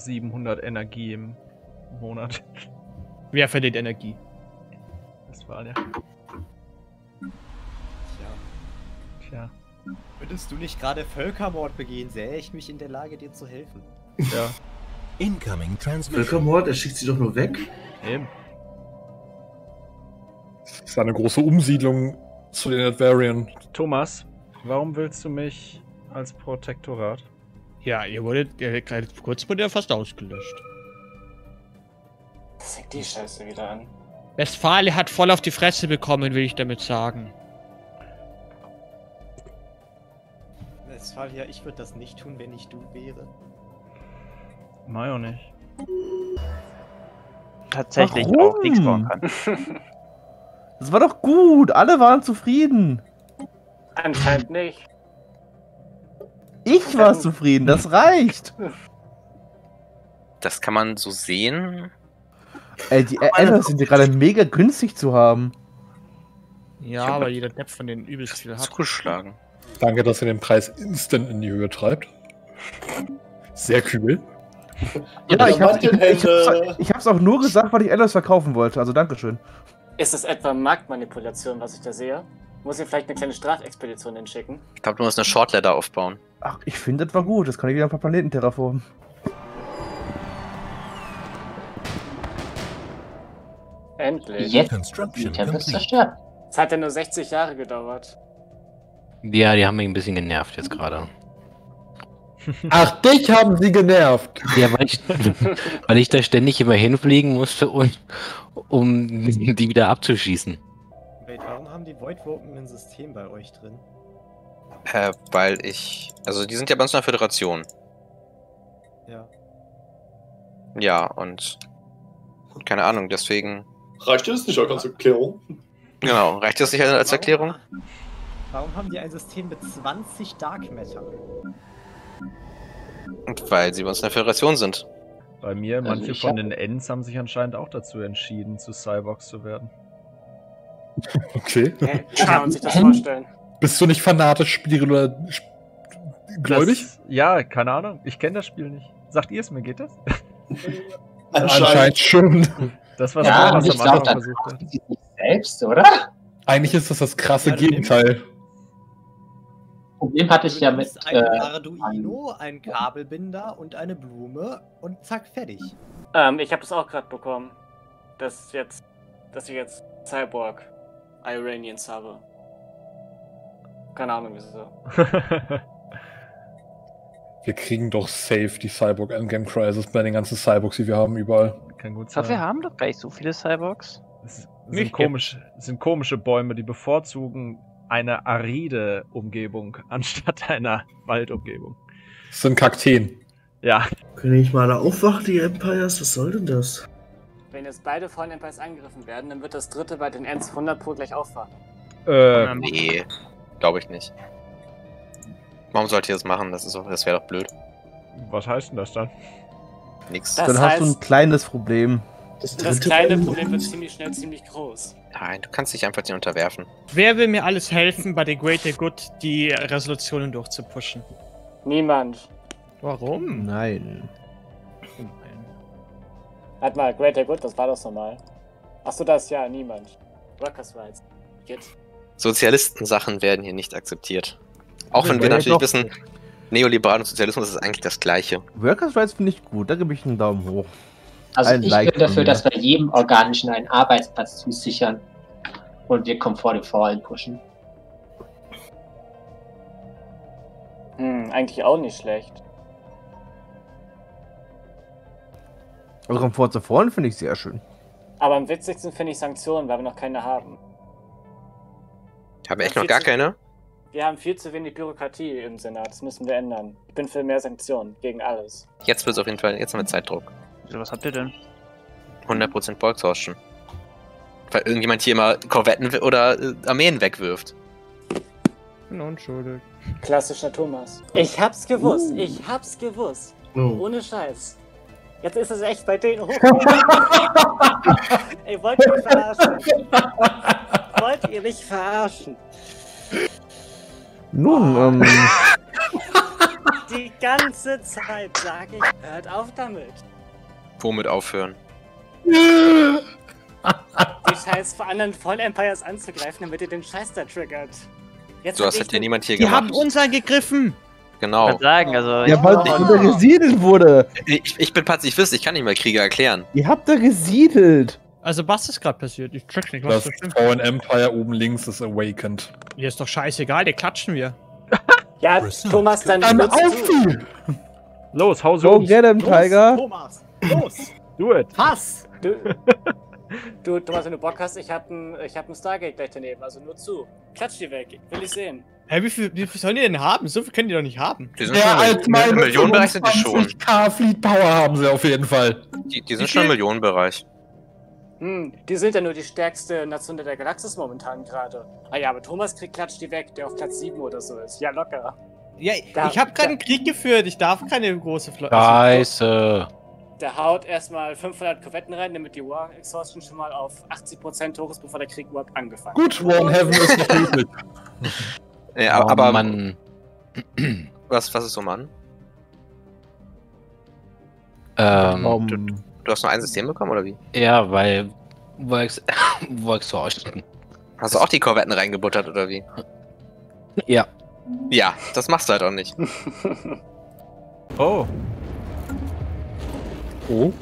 700 Energie im Monat. Wer verliert Energie? Das war ja. Tja. Würdest du nicht gerade Völkermord begehen, sähe ich mich in der Lage, dir zu helfen. Ja. Incoming Transmission. Völkermord, er schickt sie doch nur weg. Eben. Das ist eine große Umsiedlung zu den Advarian. Thomas, warum willst du mich als Protektorat? Ja, kurz wurde ja fast ausgelöscht. Das fängt die Scheiße wieder an. Westfalia hat voll auf die Fresse bekommen, will ich damit sagen. Westfalia, ich würde das nicht tun, wenn ich du wäre. Nein, auch nicht. Tatsächlich Warum? auch nichts bauen kann. Das war doch gut, alle waren zufrieden. Anscheinend nicht. Ich war zufrieden, das reicht. Das kann man so sehen. Ey, die Adders sind ja gerade mega günstig zu haben. Ja, aber jeder Depp von denen übelst viel hat. Zugeschlagen. Danke, dass ihr den Preis instant in die Höhe treibt. Sehr kühl. Ja, ich hab's auch nur gesagt, weil ich Adders verkaufen wollte, also dankeschön. Ist es etwa Marktmanipulation, was ich da sehe? Muss ich vielleicht eine kleine Strafexpedition hinschicken? Ich glaube, du musst eine Shortladder aufbauen. Ach, ich finde, das war gut. Das kann ich wieder ein paar Planeten terraformen. Endlich. Jetzt die Tempest zerstört. Es hat ja nur 60 Jahre gedauert. Ja, die haben mich ein bisschen genervt jetzt gerade. Ach, dich haben sie genervt! Ja, weil ich da ständig immer hinfliegen musste, um die wieder abzuschießen. Wait, warum haben die Voidwurpen ein System bei euch drin? Weil ich... Also die sind ja bei uns in der Föderation. Ja. Ja, und... Keine Ahnung, deswegen... Reicht dir das nicht als Erklärung? Genau, reicht das nicht als Erklärung? Warum haben die ein System mit 20 Dark Matter? Und weil sie bei uns in der Föderation sind. Bei mir, Also manche ich von hab- den Ents haben sich anscheinend auch dazu entschieden, zu Cyborgs zu werden. Okay. Wie kann man sich das vorstellen? Bist du nicht fanatisch gläubig? Ja, keine Ahnung. Ich kenne das Spiel nicht. Sagt ihr es mir, geht das? Anscheinend schon. Das, was Ja, Thomas ich am glaube, Anfang dann versucht hat. machen die sich selbst, oder? Eigentlich ist das krasse Ja, du Gegenteil. Problem hatte ich ja Du mit. nimmst ein Arduino, einen Kabelbinder und eine Blume und zack, fertig. Ich habe das auch gerade bekommen. Dass ich jetzt Cyborg Iranians habe. Keine Ahnung, wieso. Wir kriegen doch safe die Cyborg Endgame Crisis bei den ganzen Cyborgs, die wir haben, überall. Kann gut Aber wir sein. haben doch gar nicht so viele Cyborgs. Es Nicht sind komische Bäume, die bevorzugen eine aride Umgebung anstatt einer Waldumgebung. Das sind Kakteen. Ja. Können nicht mal alle aufwachen, die Empires? Was soll denn das? Wenn jetzt beide Fallen Empires angegriffen werden, dann wird das dritte bei den Ents 100% gleich aufwachen. Nee, glaube ich nicht. Warum sollt ihr das machen? Das wäre doch blöd. Was heißt denn das dann? Nix. Das Dann hast du heißt- ein kleines Problem. Das kleine Problem wird ziemlich schnell ziemlich groß. Nein, du kannst dich einfach nicht unterwerfen. Wer will mir alles helfen, bei The Greater Good die Resolutionen durchzupushen? Niemand. Warum? Nein. Halt mal, Greater Good, das war das nochmal. Achso, das ja, niemand. Workers' Rights. Jetzt. Sozialistensachen werden hier nicht akzeptiert. Auch wenn wir Ja, natürlich doch. wissen, Neoliberal und Sozialismus ist eigentlich das Gleiche. Workers' Rights finde ich gut, da gebe ich einen Daumen hoch. Also Ein ich Like bin dafür, von mir. dass wir jedem Organischen einen Arbeitsplatz zusichern und wir Komfort de Fallen pushen. Eigentlich auch nicht schlecht. Also Komfort zu vorne finde ich sehr schön. Aber am witzigsten finde ich Sanktionen, weil wir noch keine haben. Haben wir echt noch gar keine? Wir haben viel zu wenig Bürokratie im Senat, das müssen wir ändern. Ich bin für mehr Sanktionen, gegen alles. Jetzt wird es auf jeden Fall, jetzt haben wir Zeitdruck. So, was habt ihr denn? 100% Volksrauschen. Weil irgendjemand hier immer Korvetten oder Armeen wegwirft. Bin unschuldig. Klassischer Thomas. Ich hab's gewusst, ich hab's gewusst. Ohne Scheiß. Jetzt ist es echt bei denen hoch. Ey, wollt ihr mich verarschen? Wollt ihr mich verarschen? Nun, Die ganze Zeit sage ich, hört auf damit. Womit aufhören? Die Scheiß vor anderen Voll-Empires anzugreifen, damit ihr den Scheiß da triggert. Jetzt So, das hat ja niemand hier Die gemacht. haben uns angegriffen. Genau. Ich kann sagen, also. Ja, weil da gesiedelt wurde. Ich bin Pazifist, ich kann nicht mal Krieger erklären. Ihr habt da gesiedelt. Also, was ist gerade passiert? Ich check nicht, was Das das stimmt. Fallen Empire oben links ist awakened. Mir ist doch scheißegal, die klatschen wir. Ja, Thomas, dann nutzt du. Los, hau Go so. get him, Tiger. Thomas, los! Do it. Pass! Du, Thomas, wenn du Bock hast, ich hab ein Stargate gleich daneben, also nur zu. Klatsch die weg, will ich sehen. Hä, wie viel sollen die denn haben? So viel können die doch nicht haben. Die sind schon im Millionenbereich sind die schon. 25k Fleet Power haben sie auf jeden Fall. Die sind schon im Millionenbereich. Die sind ja nur die stärkste Nation der Galaxis momentan gerade. Ah ja, aber Thomas kriegt Klatsch die weg, der auf Platz 7 oder so ist. Ja, locker. Ja, Da- ich habe gerade einen Krieg geführt. Ich darf keine große Flotte. Scheiße. Der haut erstmal 500 Korvetten rein, damit die War Exhaustion schon mal auf 80% hoch ist, bevor der Krieg überhaupt angefangen hat. Gut, War in Heaven ist nicht möglich. Ja, Oh, aber Mann. was ist so, Mann? Du hast nur ein System bekommen, oder wie? Ja, weil. Volkswagen. Hast du auch die Korvetten reingebuttert, oder wie? Ja. Ja, das machst du halt auch nicht. Oh. Oh.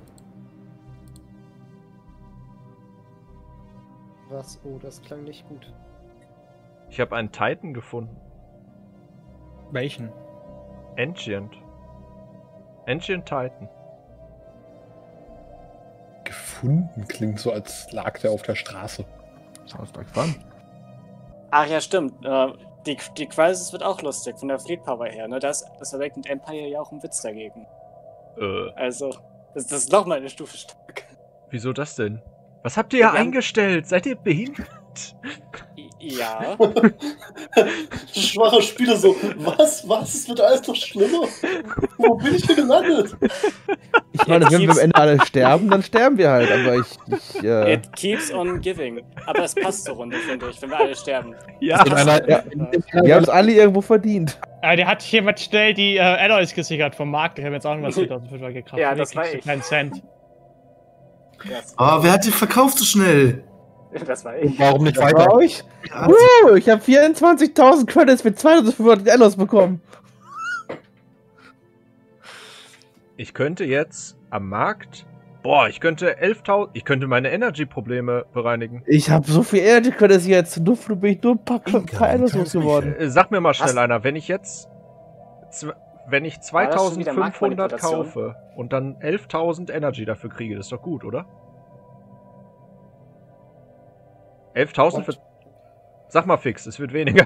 Was? Oh, das klang nicht gut. Ich habe einen Titan gefunden. Welchen? Ancient. Ancient Titan. Gefunden klingt so, als lag der auf der Straße. Sounds like fun. Ach ja, stimmt. Die Crisis wird auch lustig, von der Fleet Power her. Ne? Das Awakened Empire ja auch ein Witz dagegen. Also, das ist nochmal eine Stufe stark. Wieso das denn? Was habt ihr Ja, ja wir haben- eingestellt? Seid ihr behindert? Ja. Schwache Spieler so, was? Es wird alles noch schlimmer? Wo bin ich hier gelandet? Ich meine, wenn wir am Ende alle sterben, dann sterben wir halt. Aber It keeps on giving. Aber es passt zur Runde, finde ich, wenn wir alle sterben. Ja. wir haben es alle irgendwo verdient. Der hat jemand schnell die Alloys gesichert vom Markt. Ich habe jetzt auch noch mal 2005 gekauft. Ja, Nee, das war kriegst du ich. keinen Cent. Wer hat die verkauft so schnell? Das war ich. Warum nicht Bei weiter? euch? Ich habe 24.000 Credits mit 2500 Allos bekommen. Ich könnte jetzt am Markt. Boah, ich könnte 11.000. Ich könnte meine Energy-Probleme bereinigen. Ich habe so viel Energy Credits jetzt. Nur bin ich nur ein paar Allos losgeworden. Sag mir mal schnell Was? einer, wenn ich jetzt. Wenn ich War das schon wieder 2500 Marktmanipulation? kaufe und dann 11.000 Energy dafür kriege, das ist doch gut, oder? 11.000 wird. Sag mal fix, es wird weniger.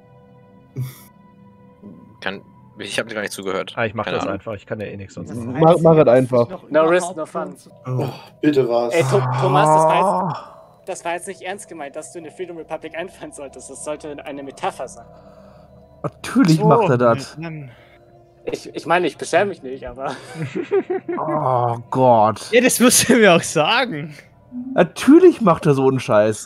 Ich habe dir gar nicht zugehört. Ich mach Keine das Ahnung. einfach, ich kann ja eh nichts sonst. Mach es einfach. No risk, no fun. Oh, bitte was. Ey, Thomas, das war jetzt nicht ernst gemeint, dass du in die Freedom Republic einfallen solltest. Das sollte eine Metapher sein. Natürlich macht er das. Mann. Ich meine, ich beschwere mich nicht, aber. Oh Gott. Ja, das musst du mir auch sagen. Natürlich macht er so einen Scheiß.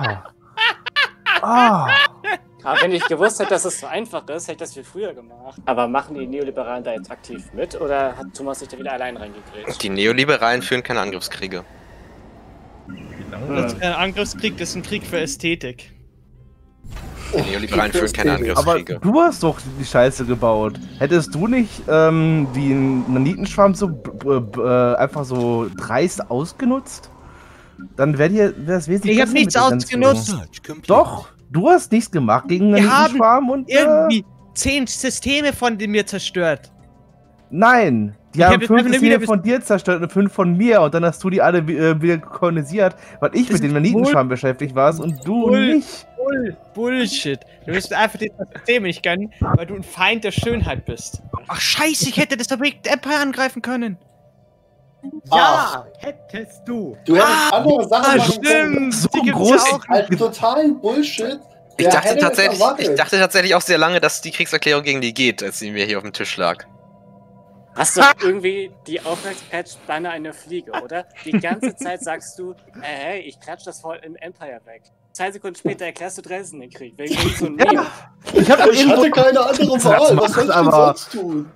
Aber wenn ich gewusst hätte, dass es so einfach ist, hätte ich das viel früher gemacht. Aber machen die Neoliberalen da jetzt aktiv mit oder hat Thomas sich da wieder allein reingegrätscht? Die Neoliberalen führen keine Angriffskriege. Das ist kein Angriffskrieg, das ist ein Krieg für Ästhetik. Die Neoliberalen führen keine Aber Angriffskriege. du hast doch die Scheiße gebaut. Hättest du nicht die Nanitenschwarm so einfach so dreist ausgenutzt? Dann wäre es wesentlich Ich habe besser nichts mit der ausgenutzt. Grenzziehung. Doch, du hast nichts gemacht gegen Wir Nanitenschwarm und Irgendwie 10 Systeme von mir zerstört. nein. Die Ich haben hab jetzt 5 einfach nur Systeme wieder von dir zerstört und 5 von mir und dann hast du die alle wieder kolonisiert, weil ich Das mit den ist Nanitenschwarm beschäftigt warst und du Bull- nicht. Bullshit. Du wirst einfach die Systeme nicht gönnen, weil du ein Feind der Schönheit bist. Ach scheiße, ich hätte das Awakened Empire angreifen können. Ja, hättest du. Du hättest andere Sachen machen können. Stimmt. So Die gibt's groß. ja auch. Als totalen Bullshit. Ich Wer dachte, hätte es tatsächlich, erwartet? ich dachte tatsächlich auch sehr lange, dass die Kriegserklärung gegen die geht, als sie mir hier auf dem Tisch lag. Hast doch irgendwie die Aufmerksamkeit beinahe eine Fliege, oder? Die ganze Zeit sagst du, hey, ich klatsch das voll im Empire weg. 2 Sekunden später erklärst du Dresden den Krieg. Wegen so einem Meme. Ich hatte keine andere Wahl. Was soll ich denn sonst tun?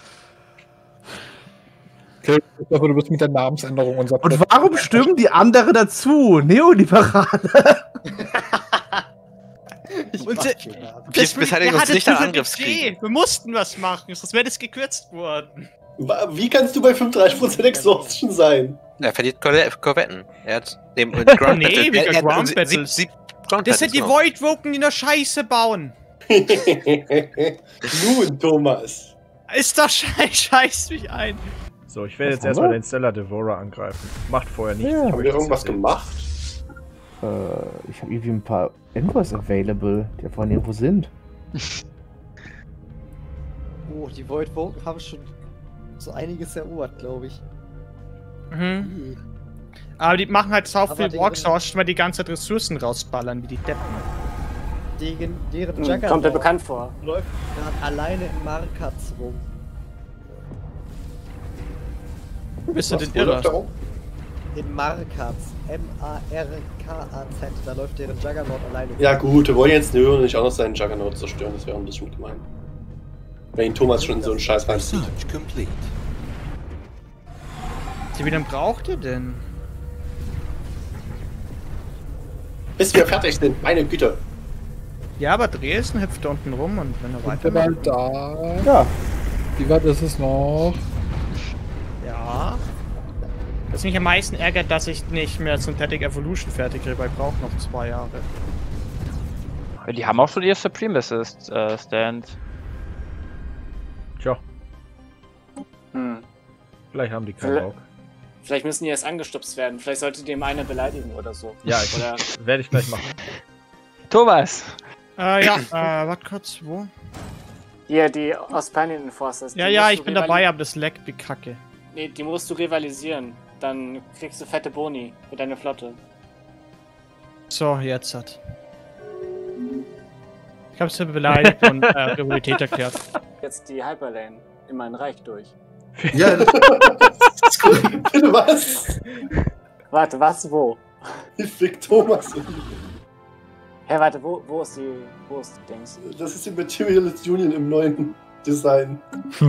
Okay, ich glaube, du bist mit der Namensänderung unser. Und warum stimmen die anderen dazu? Neoliberale. Wir beteiligen uns nicht an Angriffskriegen. Wir mussten was machen, sonst wäre das gekürzt worden. Wie kannst du bei 35% Exhaustion sein? Er verliert Korvetten. Er hat dem Nee, wegen Ground Battles. Das sind die Void Woken, die nur Scheiße bauen. Nun, Thomas. Ist doch scheiß mich ein. So, ich werde jetzt erstmal den Stellar Devourer angreifen. Macht vorher nichts. Ja. Haben wir irgendwas gemacht? Ich habe irgendwie ein paar Envoys available, die davon irgendwo sind. Oh, die Void Woken haben schon so einiges erobert, glaube ich. Mhm. Aber die machen halt sau viel deren- Walksauce, weil die ganze Zeit Ressourcen rausballern, wie die Deppen. Deren Kommt mir Juggernaut bekannt vor. läuft gerade alleine in Markatz rum. Bist du denn Wo läuft irre? der rum? In Markatz. M-A-R-K-A-Z. Da läuft deren Juggernaut alleine rum. Ja gut, wir wollen jetzt nur nicht auch noch seinen Juggernaut zerstören, das wäre ein bisschen gemein. Wenn ihn Thomas schon in so einen Scheiß reinzieht. Research complete. Wie lange braucht ihr denn? Bis wir fertig sind, meine Güte. Ja, aber Dresden hüpft da unten rum und wenn er Sind weiter wir bald da? Ja. Wie weit ist es noch? Ja. Was mich am meisten ärgert, dass ich nicht mehr Synthetic Evolution fertig kriege, weil ich brauche noch 2 Jahre. Die haben auch schon ihr Supremacist Stand. Tja, Hm. vielleicht haben die keinen Bock. Vielleicht müssen die erst angestupst werden. Vielleicht sollte dem eine beleidigen oder so. Ja, Oder werde ich gleich machen. Thomas! Warte kurz, wo? hier die Auspanian Enforcers. Ja, ja, ich bin dabei, aber das leckt wie Kacke. Nee, die musst du rivalisieren. Dann kriegst du fette Boni für deine Flotte. So, jetzt hat. Ich hab's ja beleidigt und Rivalität erklärt. Jetzt die Hyperlane in mein Reich durch. Ja, bitte was? Warte, was? Wo? Ich fick Thomas. Hä, warte, wo ist die Dings? Das ist die Materialist Union im neuen Design.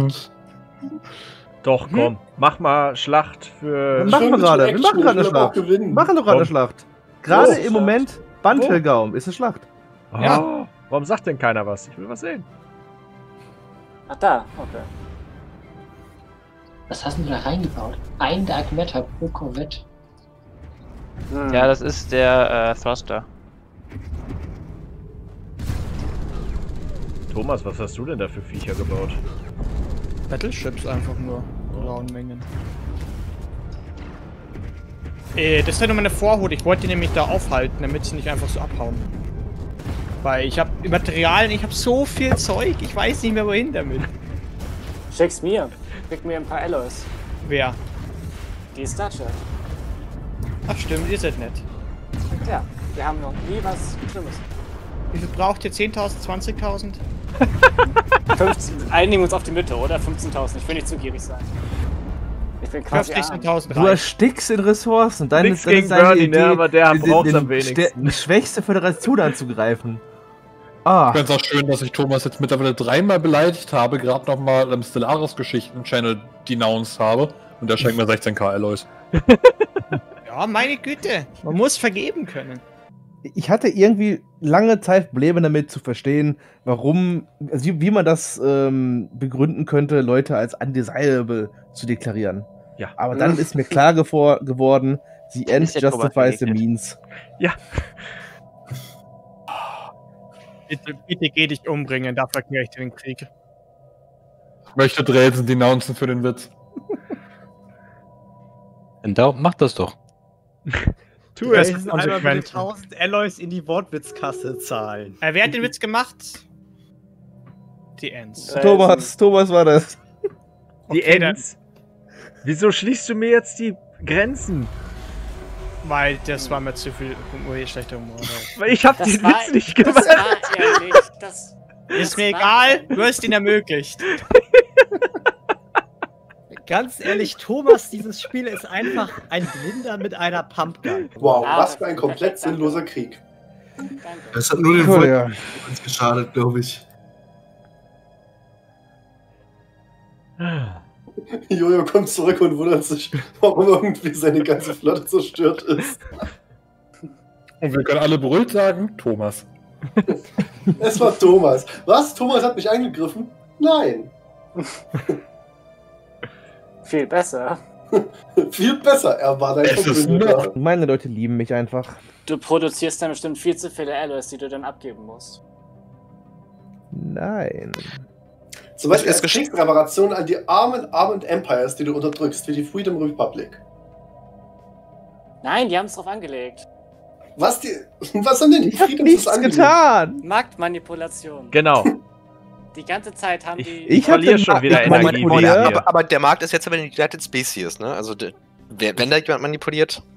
Doch, komm, mach mal Schlacht für... Wir machen gerade eine Schlacht. Machen doch gerade eine Schlacht. Gerade im Moment, Bantelgaum ist eine Schlacht. Oh, ja. Warum sagt denn keiner was? Ich will was sehen. Ach da, okay. Was hast du da reingebaut? Ein Dark Matter pro Corvette. Ja, das ist der Thruster. Thomas, was hast du denn da für Viecher gebaut? Battleships einfach nur. Rauen Mengen. Das ist ja nur meine Vorhut. Ich wollte die nämlich da aufhalten, damit sie nicht einfach so abhauen. Weil ich habe Materialien, ich habe so viel Zeug. Ich weiß nicht mehr wohin damit. Schick's mir. Krieg mir ein paar Alloys. Wer? Die Starchat. Ach stimmt, ihr seid nett. Ja, wir haben noch nie was Schlimmes. Wie viel braucht ihr? 10.000, 20.000? 15, einigen uns auf die Mitte, oder? 15.000. Ich will nicht zu gierig sein. Ich bin quasi 50.000 Du erstickst in Ressourcen. Nix gegen Bernie, ne, aber der braucht's am wenigsten. Die schwächste Föderation anzugreifen. Ich finde es auch schön, dass ich Thomas jetzt mittlerweile 3-mal beleidigt habe, gerade nochmal Stellaris-Geschichten-Channel denounced habe und der schenkt mir 16k Alloys. Ja, meine Güte. Man muss vergeben können. Ich hatte irgendwie lange Zeit Probleme damit zu verstehen, warum, also wie man das begründen könnte, Leute als undesirable zu deklarieren. Ja. Aber dann ist mir klar geworden, the end justifies the means. Ja. Bitte geh dich umbringen, dafür erkläre ich dir den Krieg. Ich möchte Dresden denouncen für den Witz. Mach das doch. Tu es einmal mit 1000 Alloys in die Wortwitzkasse zahlen. Wer hat den Witz gemacht? Die Ends. Thomas war das. Die Ends? Wieso schließt du mir jetzt die Grenzen? Weil das war mir zu viel schlechter Humor. Weil ich hab den Witz nicht gemacht. Das war ehrlich, das ist mir egal, du hast ihn ermöglicht. Ganz ehrlich, Thomas, dieses Spiel ist einfach ein Blinder mit einer Pumpgun. Wow, was für ein komplett sinnloser Krieg. Es hat nur den Wolken geschadet, glaube ich. Jojo kommt zurück und wundert sich, warum irgendwie seine ganze Flotte zerstört ist. Und wir können alle beruhigt sagen, Thomas. Es war Thomas. Was? Thomas hat mich angegriffen? Nein. Viel besser. Viel besser. Er war dein Verbündeter. Meine Leute lieben mich einfach. Du produzierst dann bestimmt viel zu viele Alloys, die du dann abgeben musst. Nein. Zum Beispiel als Kriegsreparation an die armen Empires, die du unterdrückst, wie die Freedom Republic. Nein, die haben es drauf angelegt. Was haben denn die Freedoms angelegt? Getan. Marktmanipulation. Genau. Die ganze Zeit haben die... Ich verliere schon wieder Energie. Aber der Markt ist jetzt aber eine United Species, ne? Also, wenn da jemand manipuliert...